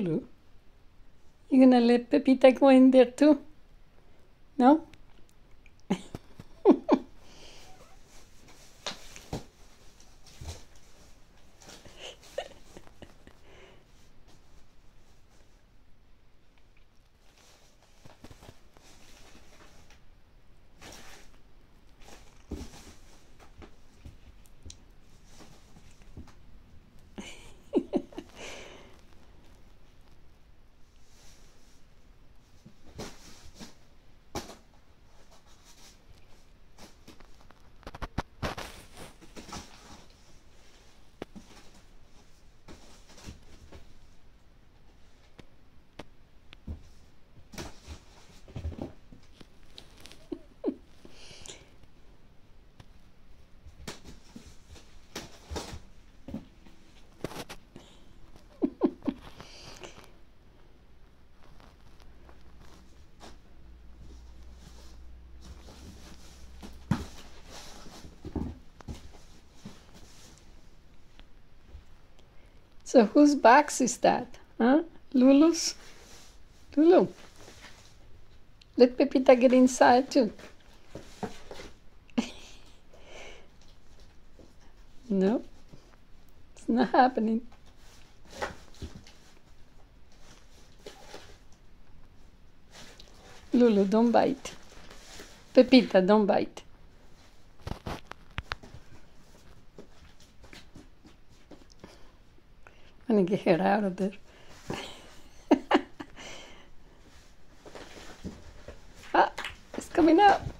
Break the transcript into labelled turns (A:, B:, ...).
A: Lulu, you gonna let Pepita go in there too? No? So whose box is that? Huh? Lulu's? Lulu. Let Pepita get inside too. No, it's not happening. Lulu, don't bite. Pepita, don't bite. I'm gonna get her out of there. Ah, it's coming out.